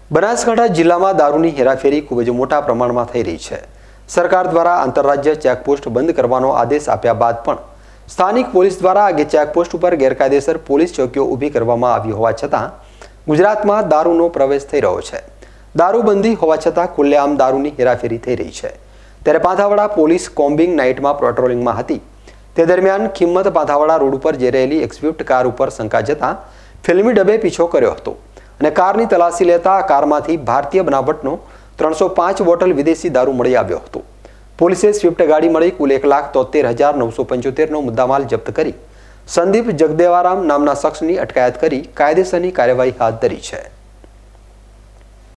બનાસકાંઠા જિલ્લામાં દારૂની હેરાફેરી ખૂબ જ મોટા પ્રમાણમાં થઈ રહી છે। સરકાર દ્વારા આંતરરાજ્ય ચેકપોસ્ટ બંધ કરવાનો આદેશ આપ્યા બાદ પણ સ્થાનિક પોલીસ દ્વારા આ ચેકપોસ્ટ ઉપર ગેરકાયદેસર પોલીસ ચોકીઓ ઊભી કરવામાં આવી હોવા છતાં ગુજરાતમાં દારૂનો પ્રવેશ થઈ રહ્યો છે। દારૂબંધી હોવા છતાં ખુલ્લેઆમ દારૂની હેરાફેરી થઈ રહી છે। ત્યારે પાંથાવાડા પોલીસ કોમ્બિંગ નાઇટમાં પેટ્રોલિંગમાં હતી। તે દરમિયાન ખિંમત પાંથાવાડા રોડ ઉપર જઈ રહેલી એક સ્વિફ્ટ કાર ઉપર શંકા જતાં ફિલ્મી ડબે પીછો કર્યો હતો અને કારની તલાશી લેતા આ કારમાંથી ભારતીય બનાવટનો 305 બોટલ વિદેશી દારૂ મળી આવ્યો હતો। પોલીસે સ્વિફ્ટ ગાડી મળી કુલ 1,73,975નો મુદ્દામાલ જપ્ત કરી સંદીપ જગદેવારામ નામના શખ્સની અટકાયત કરી કાયદેસરની કાર્યવાહી હાથ ધરી છે।